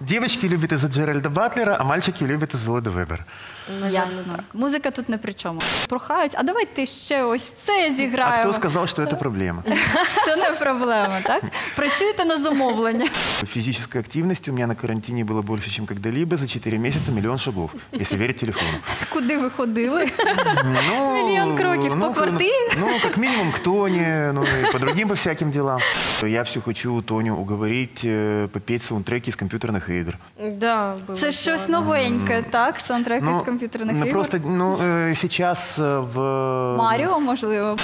Девочки любят из-за Джеральда Батлера, а мальчики любят из-за Ллойда Вебера. Ясно. Музика тут не при чому. Прохають, а давайте ще ось це зіграємо. А кто сказал, что это проблема? Це не проблема, так? Працюєте на замовлення. Физической активности у меня на карантине было больше, чем когда-либо. За 4 месяца миллион шагов, если верить телефону. Куди ви ходили? Ну, Миллион кроків по квартире? Ну, как минимум к Тоне, ну и по другим по всяким делам. Я все хочу Тоню уговорить попеть саундтреки из компьютерных игр. Да, было. Це щось новеньке, так? Саундтреки з комп'ютерних ігор? Просто, сейчас в... Маріо, можливо.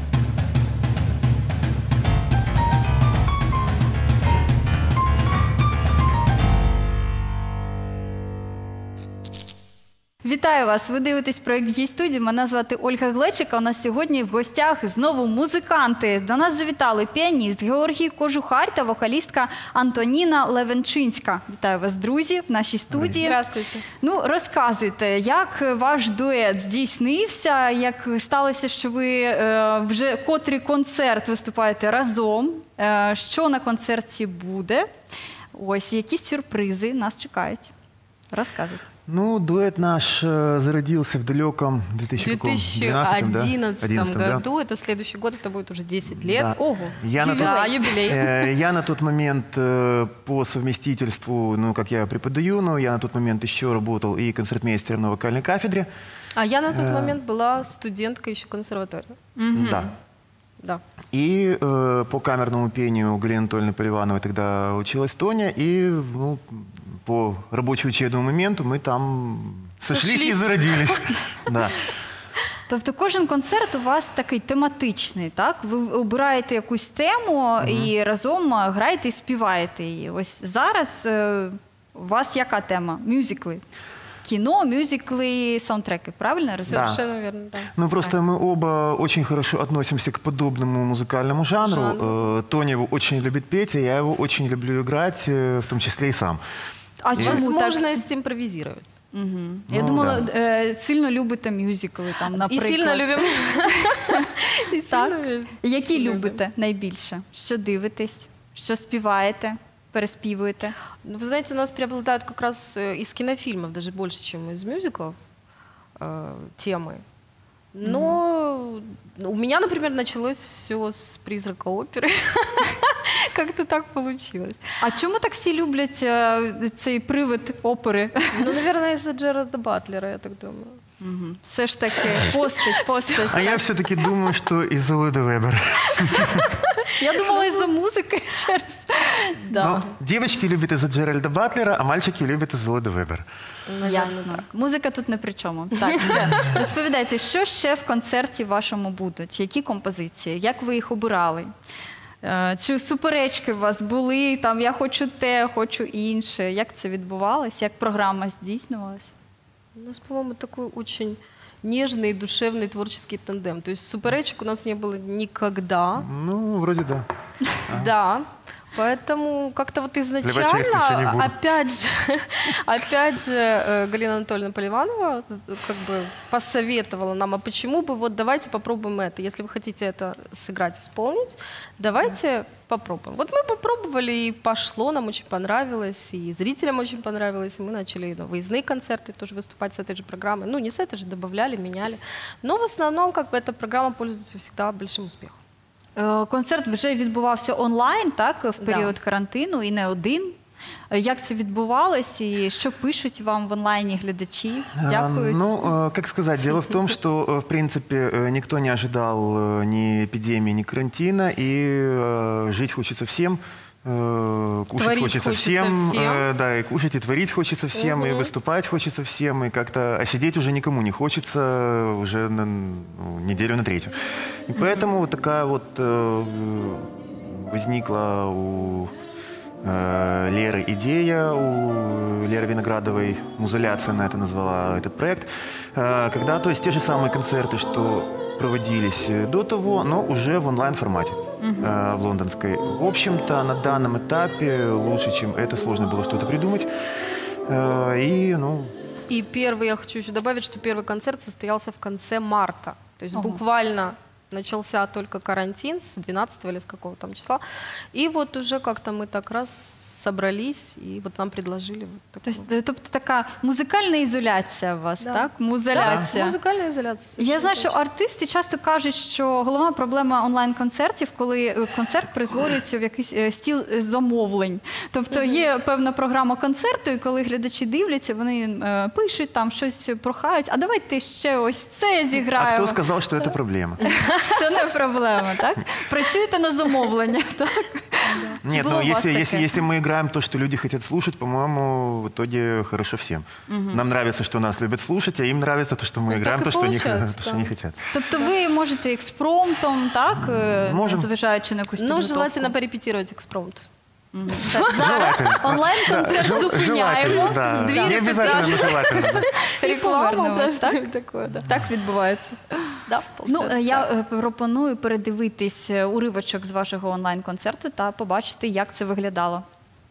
Вітаю вас! Ви дивитесь проєкт «Гей-студія». Мене звати Ольга Глечика. У нас сьогодні в гостях знову музиканти. До нас завітали піаніст Георгій Кожухар та вокалістка Антоніна Левенчинська. Вітаю вас, друзі, в нашій студії. Здравствуйте. Ну, розказуйте, як ваш дует здійснився, як сталося, що ви вже котрий концерт виступаєте разом, що на концерті буде, ось, які сюрпризи нас чекають. Розказуйте. Ну, дуэт наш зародился в далеком 2011 году. Это следующий год, это будет уже 10 лет. Да. Ого, юбилей. Я на тот момент по совместительству, ну, как я преподаю, но я на тот момент еще работал и концертмейстером на вокальной кафедре. А я на тот момент была студенткой еще консерватории. Да. Да. И по камерному пению у Галины Анатольевны Поливановой тогда училась Тоня, и ну, по рабочо-учебному моменту мы там сошлись и зародились. Да. Тобто кожен концерт у вас такий тематичний, так? Ви обираєте якусь тему і разом граєте і співаєте її. Ось зараз у вас яка тема? Мюзикли. Кино, мюзиклы, саундтреки, правильно я разумею? Совершенно верно, да. Ну, просто мы оба очень хорошо относимся к подобному музыкальному жанру. Тоня его очень любит петь, а я его очень люблю играть, в том числе и сам. А чому так? Возможность импровизировать. Я думала, сильно любите мюзикли, там, наприклад. І сильно любимо. Так. Які любите найбільше? Що дивитесь? Що співаєте? Переспівуєте? Ну, вы знаете, у нас преобладают как раз из кинофильмов, даже больше, чем из мюзиклов, темы. Но у меня, например, началось все с «Призрака оперы». Как-то так получилось. А чому так всі люблять цей привид опери? Ну, наверное, из-за Джеральда Батлера, я так думаю. Все ж таки постать. А я все-таки думаю, что из-за Ллойда Вебера. Я думала, із-за музики через... Но девочки любят из-за Джеральда Батлера, а мальчики любят из-за Ллойда Вебера. Ясно. Музика тут не при чому. Так, все. Розповідайте, що ще в концерті вашому будуть? Які композиції? Як ви їх обирали? Чи суперечки у вас були? Там, я хочу те, хочу інше. Як це відбувалося? Як програма здійснювалася? У нас, по-моему, такой очень нежный, душевный, творческий тандем. То есть суперечек у нас не было никогда. Ну, вроде да. Да. Поэтому как-то вот изначально, опять же, Галина Анатольевна Поливанова как бы посоветовала нам, а почему бы вот давайте попробуем это, если вы хотите это сыграть, исполнить, давайте попробуем. Вот мы попробовали, и пошло, нам очень понравилось, и зрителям очень понравилось, и мы начали выездные концерты тоже выступать с этой же программой. Ну, не с этой же, добавляли, меняли. Но в основном как бы эта программа пользуется всегда большим успехом. Концерт вже відбувався онлайн, так, в період карантину, і не один. Як це відбувалось, і що пишуть вам в онлайні глядачі? Дякують? Ну, как сказать, дело в том, что, в принципе, никто не ожидал ни эпидемии, ни карантина, и жить хочется всем. Кушать творить хочется всем, да, и кушать, и творить хочется всем, и выступать хочется всем, и как-то, а сидеть уже никому не хочется уже на неделю на третью. И поэтому вот такая вот возникла у Леры идея, у Леры Виноградовой «Музыляция» она это назвала, этот проект, когда, то есть, те же самые концерты, что проводились до того, но уже в онлайн-формате. В лондонской. В общем-то, на данном этапе лучше, чем это, сложно было что-то придумать. И первый, я хочу еще добавить, что первый концерт состоялся в конце марта. То есть буквально Начался только карантин с 12 или с какого там числа. И вот уже как-то мы так раз собрались, и вот нам предложили. Вот тобто така музикальна ізоляція у вас, так? Музоляція. Музикальна ізоляція. Я знаю, що артисти часто кажуть, що головна проблема онлайн-концертів, коли концерт перетворюється в якийсь стіл замовлень. Тобто є певна програма концерту, і коли глядачі дивляться, вони пишуть там, щось прохають, а давайте ще ось це зіграємо. А хто сказав, що це проблема? Це не проблема, так? Працюєте на замовлення, так? Нет, ну если мы играем то, что люди хотят слушать, по-моему, в итоге хорошо всем. Нам нравится, что нас любят слушать, а им нравится то, что мы играем, то, что они хотят. Тобто ви можете експромтом, так? Зважаючи на якусь підготовку? Ну, желательно порепетировать экспромт. Зараз онлайн-концерт зупиняємо. Не обов'язково, але желательно. Реклама, так відбувається. Ну, я пропоную передивитись уривочок з вашого онлайн-концерту та побачити, як це виглядало.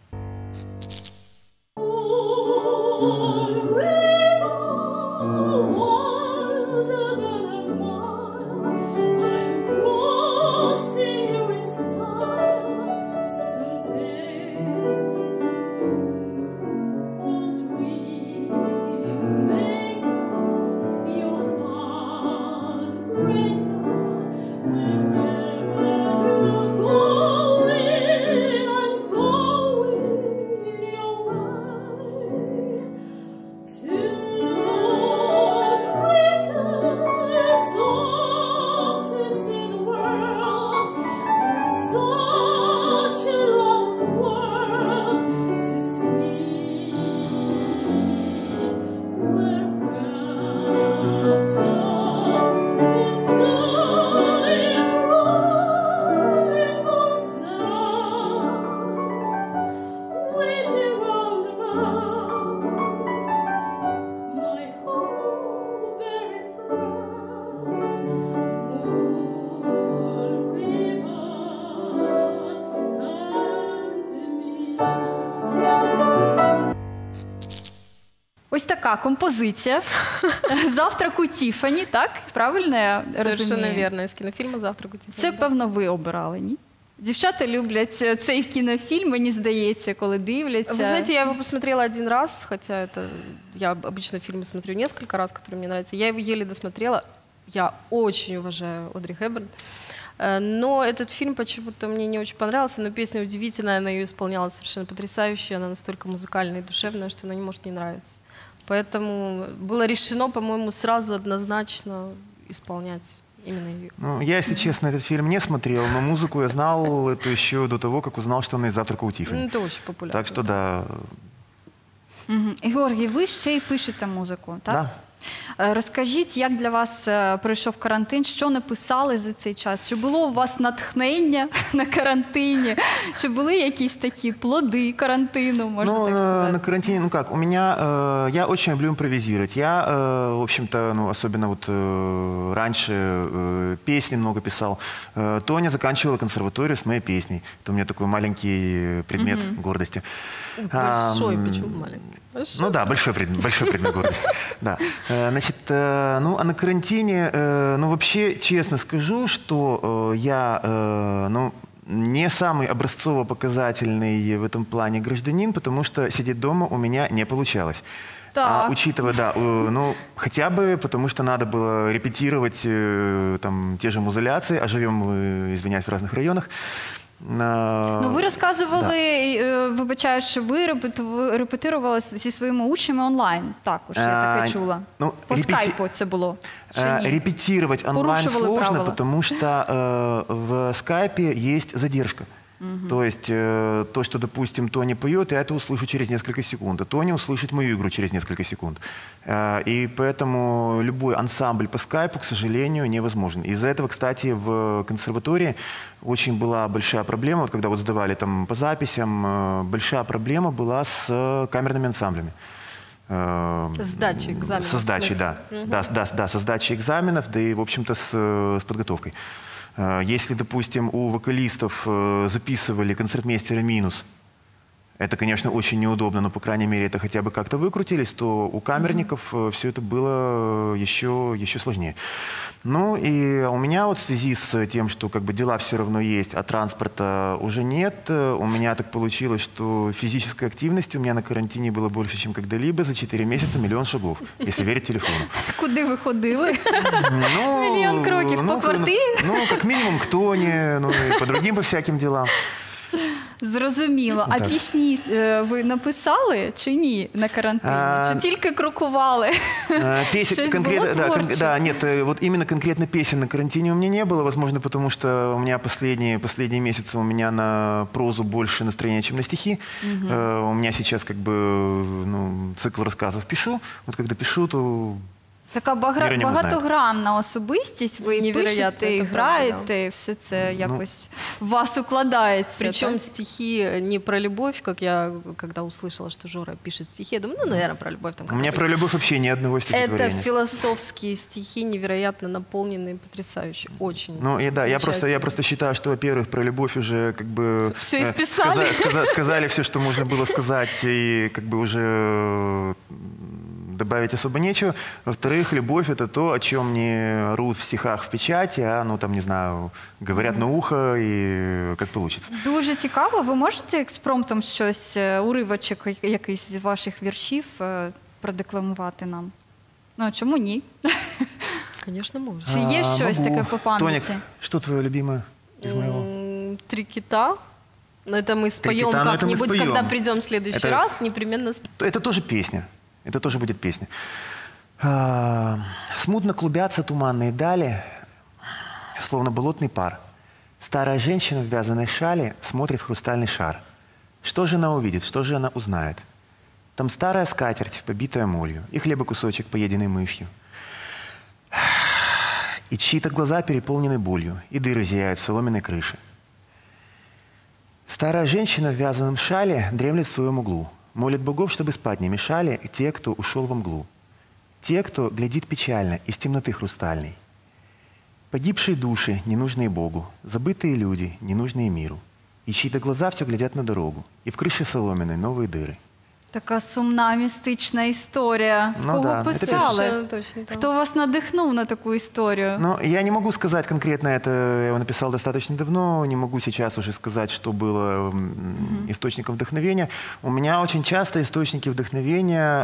Ось така композиція. «Завтрак у Тіфані», так? Правильно я розумію? Совершенно верно, із кінофільму «Завтрак у Тіфані». Це, певно, ви обирали, ні? Дівчата люблять цей кінофільм, мені здається, коли дивляться. Вы знаете, я его посмотрела один раз, хотя это я обычно фильмы смотрю несколько раз, которые мне нравятся. Я его еле досмотрела. Я очень уважаю Одри Хепберн. Но этот фильм почему-то мне не очень понравился, но песня удивительная, она ее исполняла совершенно потрясающе, она настолько музыкальная и душевная, что она не может не нравиться. Поэтому было решено, по-моему, сразу однозначно исполнять именно ее. Ну, я, если честно, этот фильм не смотрел, но музыку я знал это еще до того, как узнал, что она из «Завтрака у Тиффани». Ну, это очень популярно. Так что да. Георгій, ви ще й пишете музику, так? Да. Розкажіть, як для вас пройшов карантин, що написали за цей час? Чи було у вас натхнення на карантині? Чи були якісь такі плоди карантину, можна так сказати? На карантине, ну как, у меня, я очень люблю импровизировать. Я, в общем-то, ну, особенно вот раньше песни много писал. Тоня заканчивала консерваторию с моей песней. Это у меня такой маленький предмет гордости. Большой, почему маленький? Большой. Ну да, большой предмет гордости. Да. Значит, ну, а на карантине, ну, вообще, честно скажу, что я, ну, не самый образцово-показательный в этом плане гражданин, потому что сидеть дома у меня не получалось. А учитывая, да, ну, хотя бы потому, что надо было репетировать там те же музыляции, а живем мы, извиняюсь, в разных районах. Ну, ви розказували, вибачаю, що ви репетирували зі своїми учнями онлайн також, я таке чула. По скайпу це було? Репетировать онлайн сложно, потому что в скайпе есть задержка. То есть то, что, допустим, Тоня поет, я это услышу через несколько секунд, а Тоня услышит мою игру через несколько секунд. И поэтому любой ансамбль по скайпу, к сожалению, невозможен. Из-за этого, кстати, в консерватории очень была большая проблема, вот когда вот сдавали там по записям, большая проблема была с камерными ансамблями. Сдачей экзаменов. Со сдачей, да. Да, со сдачей экзаменов, да и, в общем-то, с подготовкой. Если, допустим, у вокалистов записывали концертмейстера минус, Это, конечно, очень неудобно, но, по крайней мере, это хотя бы как-то выкрутились, то у камерников все это было еще сложнее. Ну и у меня вот в связи с тем, что как бы дела все равно есть, а транспорта уже нет, у меня так получилось, что физической активности у меня на карантине было больше, чем когда-либо. За 4 месяца 1 000 000 шагов, если верить телефону. Куди ви ходили? 1 000 000 кроків по квартирі? Ну, как минимум к Тоне, ну и по другим по всяким делам. Зрозуміло. А пісні ви написали чи ні на карантині? Чи тільки крокували? Песен конкретно, да, нет, вот именно конкретно песен на карантине у меня не было, возможно, потому что у меня последние месяцы у меня на прозу больше настроения, чем на стихи. У меня сейчас как бы цикл рассказов пишу. Вот когда пишу, то така багатогранна особистість, ви пишете, і граєте, все це якось в вас укладається. Причем стихи не про любовь, как я, когда услышала, что Жора пишет стихи, я думаю, наверное, про любовь. У меня про любовь вообще ни одного стихотворения. Это философские стихи, невероятно наполненные, потрясающие, очень. Ну и да, я просто считаю, что, во-первых, про любовь уже как бы... Все исписали. Сказали все, что можно было сказать, и как бы уже... добавить особо нечего. Во-вторых, любовь — это то, о чем не рут в стихах в печати, а, ну, там, не знаю, говорят на ухо и как получится. Дуже цікаво. Ви можете експромтом щось, уривочок якийсь з ваших віршів продекламувати нам? Ну, чому ні? Конечно, можно. Чи є щось таке по пам'яти? Тоник, что твое любимое из моего? 3 кита. Но это мы споем как-нибудь, когда придем в следующий раз, непременно споем. Это тоже песня. Это тоже будет песня. Смутно клубятся туманные дали, словно болотный пар. Старая женщина в вязаной шали смотрит в хрустальный шар. Что же она увидит, что же она узнает? Там старая скатерть, побитая молью, и хлебокусочек, поеденный мышью. И чьи-то глаза переполнены болью, и дыры зияют в соломенной крыше. Старая женщина в вязаном шале дремлет в своем углу. Молит богов, чтобы спать не мешали те, кто ушел во мглу. Те, кто глядит печально из темноты хрустальной. Погибшие души, ненужные Богу, забытые люди, ненужные миру. И чьи-то глаза все глядят на дорогу, и в крыше соломенной новые дыры. Така сумна, містична історія. З кого писали? Хто вас надихнув на таку історію? Ну, я не могу сказать конкретно, это я его написал достаточно давно, не могу сейчас уже сказать, что было источником вдохновения. У меня очень часто источники вдохновения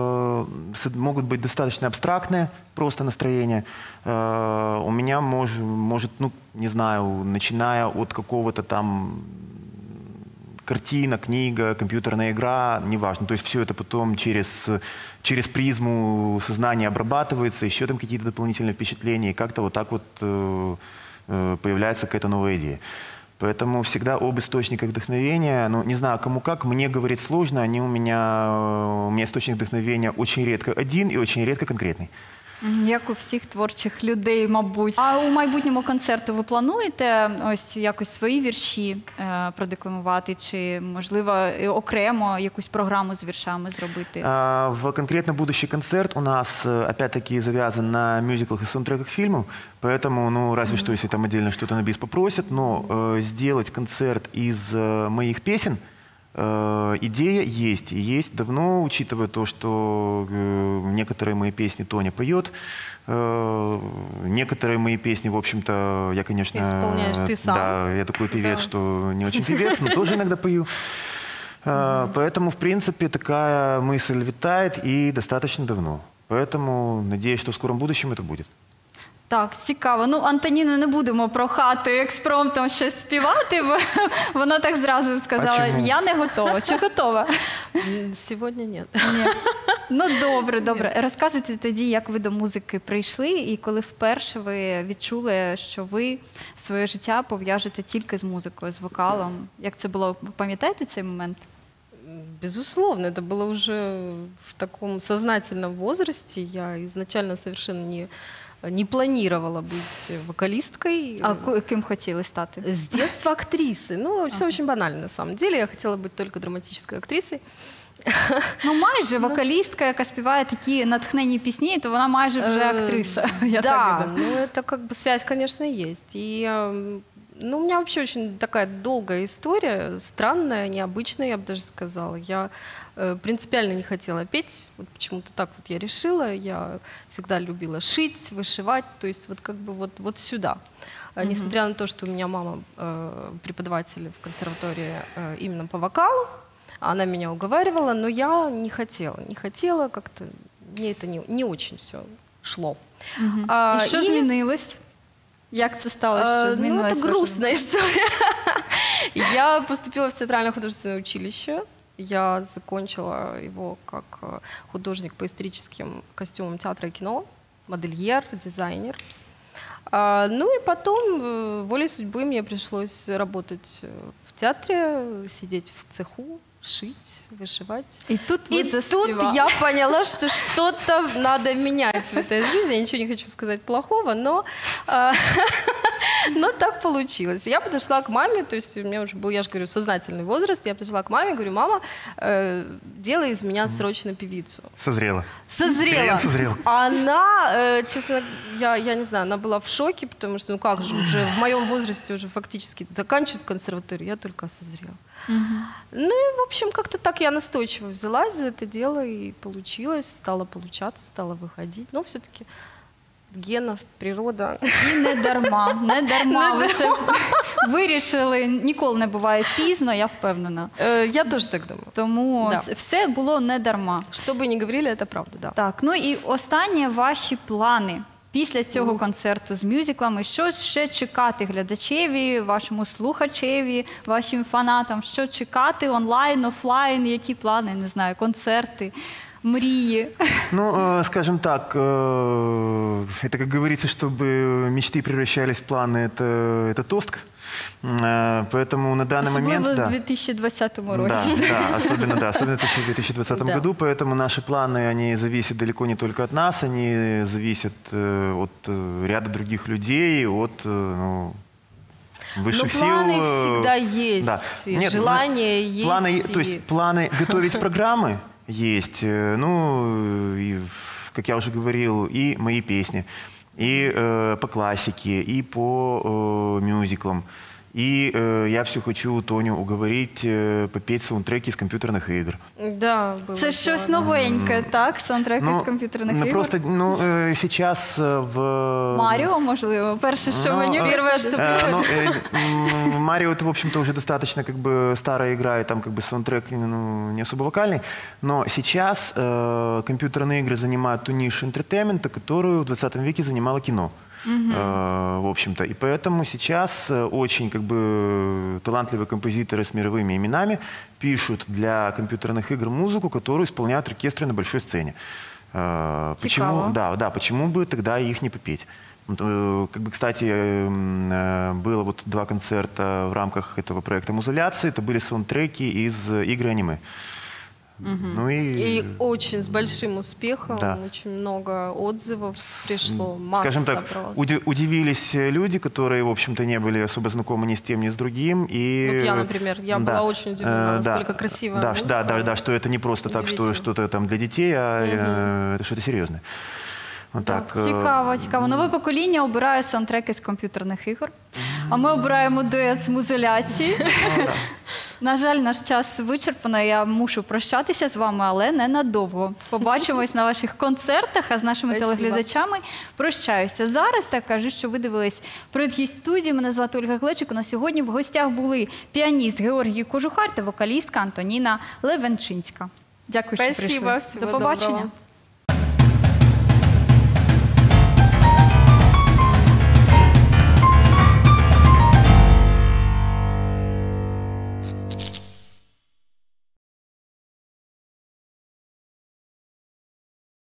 могут быть достаточно абстрактные, просто настроение. У меня может, ну, не знаю, начиная от какого-то там картина, книга, компьютерная игра, неважно. То есть все это потом через призму сознания обрабатывается, еще там какие-то дополнительные впечатления, и как-то вот так вот появляется какая-то новая идея. Поэтому всегда об источниках вдохновения, ну, не знаю, кому как, мне говорить сложно, у меня источник вдохновения очень редко один и очень редко конкретный. Як у всіх творчих людей, мабуть. А у майбутньому концерту ви плануєте ось якось свої вірші продекламувати, чи, можливо, окремо якусь програму з віршами зробити? В конкретно будущий концерт у нас, опять-таки, завязан на мюзиклах и саундтреках фильмов, поэтому, ну, разве что, если там отдельно что-то на бис попросят, но сделать концерт из моих песен, идея есть. И есть давно, учитывая то, что некоторые мои песни Тоня поет, некоторые мои песни, в общем-то, я, конечно... Исполняешь ты сам. Да, я такой певец, что не очень певец, но тоже иногда пою. Поэтому, в принципе, такая мысль витает и достаточно давно. Поэтому надеюсь, что в скором будущем это будет. Так, цікаво. Ну, Антоніну не будемо прохати експромтом щось співати, бо вона так зразу сказала, я не готова. Чи готова? Сьогодні ні. Ні. Ну, добре, добре. Розказуйте тоді, як ви до музики прийшли і коли вперше ви відчули, що ви своє життя пов'яжете тільки з музикою, з вокалом. Як це було? Пам'ятаєте цей момент? Безусловно, это было уже в таком сознательном возрасте. Я изначально совершенно не планировала быть вокалисткой. А кем хотели стать? С детства актрисы. Ну, все очень банально на самом деле. Я хотела быть только драматической актрисой. Ну, майже вокалістка, яка співає такі натхненні пісні, то вона майже вже актриса. Да, ну это как бы связь, конечно, есть. И Ну, у меня вообще очень такая долгая история, странная, необычная, я бы даже сказала. Я принципиально не хотела петь, вот почему-то так вот я решила. Я всегда любила шить, вышивать, то есть вот как бы вот сюда. Несмотря на то, что у меня мама преподаватель в консерватории именно по вокалу, она меня уговаривала, но я не хотела, как-то мне это не очень все шло. І що змінилось? Як це сталося, що змінилось? Ну, это грустная история. Я поступила в театрально-художественное училище. Я закончила его как художник по историческим костюмам театра и кино, модельер, дизайнер. Ну и потом, волей судьбы, мне пришлось работать в театре, сидеть в цеху, шить, вышивать. И тут я поняла, что что-то надо менять в этой жизни. Я ничего не хочу сказать плохого, но так получилось. Я подошла к маме, то есть у меня уже был, я же говорю, сознательный возраст. Я подошла к маме, говорю: мама, делай из меня срочно певицу. Созрела. Созрела. Созрел. Она, честно, я не знаю, она была в шоке, потому что, ну как же, уже в моем возрасте уже фактически заканчивают консерваторию, я только созрела. Ну и, в общем, как-то так я настойчиво взялась за это дело, и получилось, стало получаться, стало выходить. Но все-таки генов, природа. І не дарма ви це вирішили. Ніколи не буває пізно, я впевнена. Я теж так думаю. Тому все було не дарма. Що би не говорили, це правда, да. Так, ну і останні ваші плани. Після цього концерту з мюзиклами, що ще чекати глядачеві, вашому слухачеві, вашим фанатам? Що чекати онлайн, офлайн, які плани, не знаю, концерти, мрії? Ну, скажем так, это, как говорится, чтобы мечты превращались в планы, это тост. Поэтому на данный момент... Особенно в 2020 році. Да, особенно в 2020 году. Поэтому наши планы, они зависят далеко не только от нас, они зависят от ряда других людей, от высших сил. Но планы всегда есть, Нет, желание есть. Планы, то есть планы готовить программы есть, ну, и, как я уже говорил, и мои песни, и по классике, и по мюзиклам. И я все хочу Тоню уговорить попеть саундтреки из компьютерных игр. Да, было. Це щось новеньке, так? Саундтреки з комп'ютерних ігор? Просто, сейчас в... Марио, можливо, перше, що мені... Первое, что приходит. Марио, это, в общем-то, уже достаточно как бы старая игра, и там как бы саундтрек не особо вокальный. Но сейчас компьютерные игры занимают ту нишу интертеймента, которую в 20 веке занимало кино. В общем-то. И поэтому сейчас очень как бы талантливые композиторы с мировыми именами пишут для компьютерных игр музыку, которую исполняют оркестры на большой сцене. Почему? Да, почему бы тогда их не попеть? Как бы, кстати, было вот 2 концерта в рамках этого проекта «Музуляции». Это были саундтреки из игр и аниме. Ну и очень с большим успехом, очень много отзывов пришло, масса. Скажем так, удивились люди, которые, в общем-то, не были особо знакомы ни с тем, ни с другим. И, вот я, например, была очень удивлена, насколько красивая музыка. Да, что это не просто так, что что-то там для детей, а это что-то серьезное. Вот так. Цікаво. Нове покоління обирає саундтреки з комп'ютерних ігор, а ми обираємо дует з музуляції. На жаль, наш час вичерпано, я мушу прощатися з вами, але ненадовго. Побачимось на ваших концертах, а з нашими телеглядачами прощаюся. Зараз так кажу, що ви дивились «Привіт студії». Мене звати Ольга Глечик. У нас сьогодні в гостях були піаніст Георгій Кожухар та вокалістка Антоніна Левенчинська. Дякую, що прийшли. До побачення.